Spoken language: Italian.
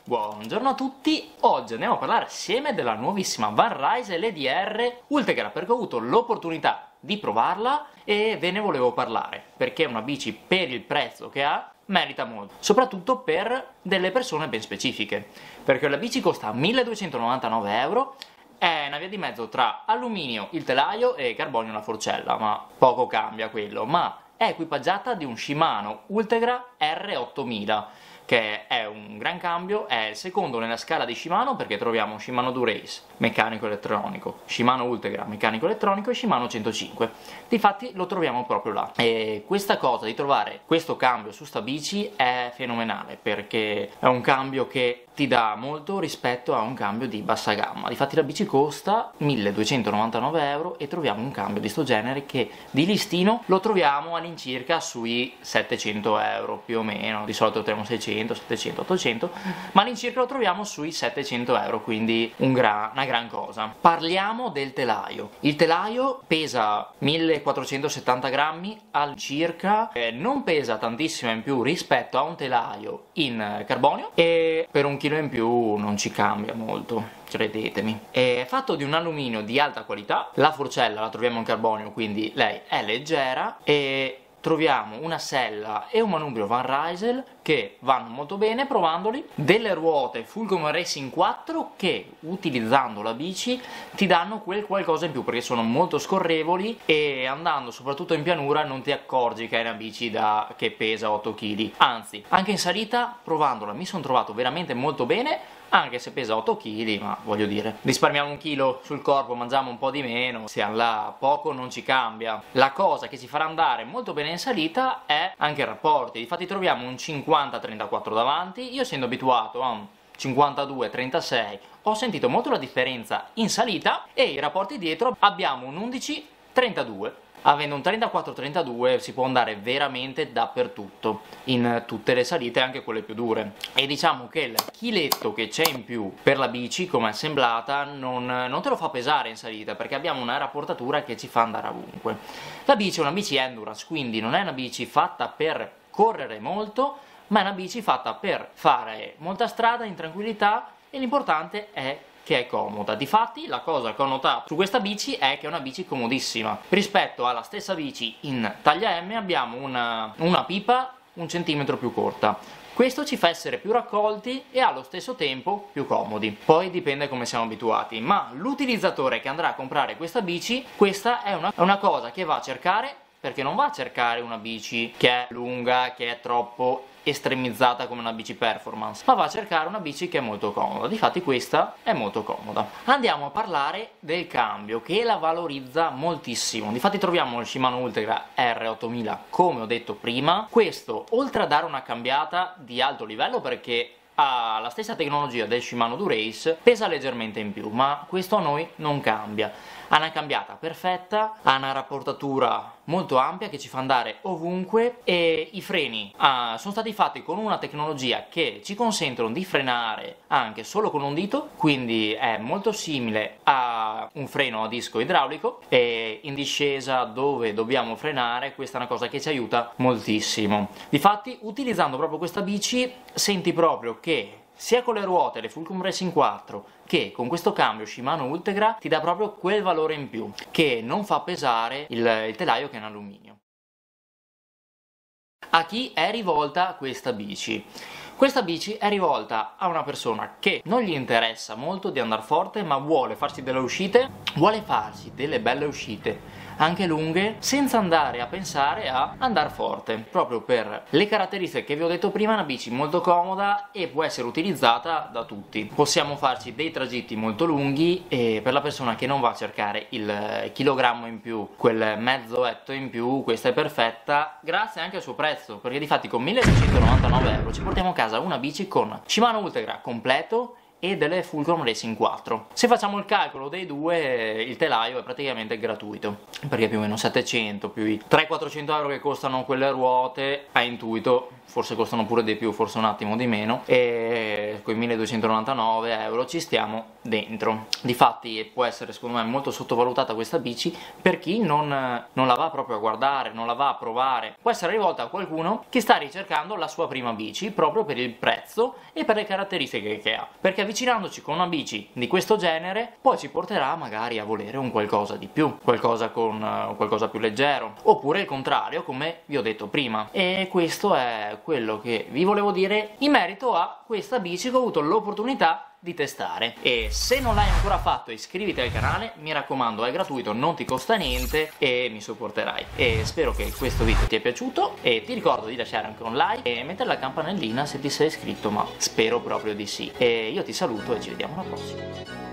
Buongiorno a tutti, oggi andiamo a parlare assieme della nuovissima Van Rysel EDR Ultegra perché ho avuto l'opportunità di provarla e ve ne volevo parlare perché è una bici per il prezzo che ha merita molto, soprattutto per delle persone ben specifiche, perché la bici costa 1299 euro, è una via di mezzo tra alluminio il telaio e carbonio la forcella, ma poco cambia quello, ma è equipaggiata di un Shimano Ultegra R8000 che è un gran cambio, è il secondo nella scala di Shimano perché troviamo Shimano Dura-Ace meccanico elettronico, Shimano Ultegra meccanico elettronico e Shimano 105. Difatti lo troviamo proprio là. E questa cosa di trovare questo cambio su sta bici è fenomenale perché è un cambio che ti dà molto rispetto a un cambio di bassa gamma. Difatti la bici costa 1299 euro e troviamo un cambio di sto genere che di listino lo troviamo all'incirca sui 700 euro più o meno, di solito lo troviamo 600, 700, 800, ma all'incirca lo troviamo sui 700 euro, quindi una gran cosa. Parliamo del telaio. Il telaio pesa 1470 grammi all'incirca, non pesa tantissimo in più rispetto a un telaio in carbonio e per un chilo in più non ci cambia molto, credetemi. È fatto di un alluminio di alta qualità, la forcella la troviamo in carbonio, quindi lei è leggera e troviamo una sella e un manubrio Van Rysel che vanno molto bene provandoli, delle ruote Fulcrum Racing 4 che utilizzando la bici ti danno quel qualcosa in più perché sono molto scorrevoli e andando soprattutto in pianura non ti accorgi che è una bici che pesa 8 kg, anzi anche in salita provandola mi sono trovato veramente molto bene anche se pesa 8 kg, ma voglio dire, risparmiamo un chilo sul corpo, mangiamo un po' di meno, siamo là, poco non ci cambia. La cosa che ci farà andare molto bene in salita è anche i rapporti, infatti troviamo un 50-34 davanti, io essendo abituato a un 52-36 ho sentito molto la differenza in salita e i rapporti dietro abbiamo un 11-32. Avendo un 34-32 si può andare veramente dappertutto, in tutte le salite, anche quelle più dure. E diciamo che il chiletto che c'è in più per la bici, come è assemblata, non te lo fa pesare in salita, perché abbiamo una rapportatura che ci fa andare ovunque. La bici è una bici endurance, quindi non è una bici fatta per correre molto, ma è una bici fatta per fare molta strada in tranquillità e l'importante è che è comoda. Difatti la cosa che ho notato su questa bici è che è una bici comodissima. Rispetto alla stessa bici in taglia M abbiamo una pipa 1 centimetro più corta. Questo ci fa essere più raccolti e allo stesso tempo più comodi. Poi dipende come siamo abituati, ma l'utilizzatore che andrà a comprare questa bici, questa è una cosa che va a cercare, perché non va a cercare una bici che è lunga, che è troppo estremizzata come una bici performance, ma va a cercare una bici che è molto comoda. Difatti questa è molto comoda. Andiamo a parlare del cambio che la valorizza moltissimo. Difatti troviamo il Shimano Ultegra R8000 come ho detto prima. Questo oltre a dare una cambiata di alto livello perché ha la stessa tecnologia del Shimano Dura-Ace, pesa leggermente in più, ma questo a noi non cambia. Ha una cambiata perfetta, ha una rapportatura molto ampia che ci fa andare ovunque e i freni sono stati fatti con una tecnologia che ci consentono di frenare anche solo con un dito, quindi è molto simile a un freno a disco idraulico e in discesa dove dobbiamo frenare questa è una cosa che ci aiuta moltissimo. Difatti utilizzando proprio questa bici senti proprio che sia con le ruote, le Fulcrum Racing 4, che con questo cambio Shimano Ultegra ti dà proprio quel valore in più, che non fa pesare il telaio che è in alluminio. A chi è rivolta questa bici? Questa bici è rivolta a una persona che non gli interessa molto di andare forte, ma vuole farsi delle uscite, vuole farsi delle belle uscite anche lunghe senza andare a pensare a andare forte, proprio per le caratteristiche che vi ho detto prima. È una bici molto comoda e può essere utilizzata da tutti. Possiamo farci dei tragitti molto lunghi e per la persona che non va a cercare il chilogrammo in più, quel mezzo etto in più, questa è perfetta grazie anche al suo prezzo, perché difatti con 1299 euro ci portiamo a casa una bici con Shimano Ultegra completo e delle Fulcrum Racing 4. Se facciamo il calcolo dei due il telaio è praticamente gratuito perché più o meno 700 più i 300-400 euro che costano quelle ruote a intuito forse costano pure di più, forse un attimo di meno, e con i 1299 euro ci stiamo dentro. Difatti può essere secondo me molto sottovalutata questa bici per chi non la va proprio a guardare, non la va a provare. Può essere rivolta a qualcuno che sta ricercando la sua prima bici proprio per il prezzo e per le caratteristiche che ha, perché avvicinandoci con una bici di questo genere poi ci porterà magari a volere un qualcosa di più, qualcosa più leggero, oppure il contrario, come vi ho detto prima. E questo è quello che vi volevo dire in merito a questa bici che ho avuto l'opportunità di testare. E se non l'hai ancora fatto, iscriviti al canale, mi raccomando, è gratuito, non ti costa niente e mi supporterai. E spero che questo video ti è piaciuto, e ti ricordo di lasciare anche un like e mettere la campanellina se ti sei iscritto, ma spero proprio di sì. E io ti saluto e ci vediamo alla prossima.